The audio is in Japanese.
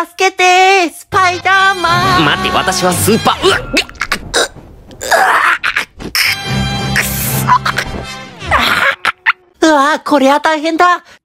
助けてスパイダーマン。 待って、私はスーパー、 うわ、こりゃ大変だ。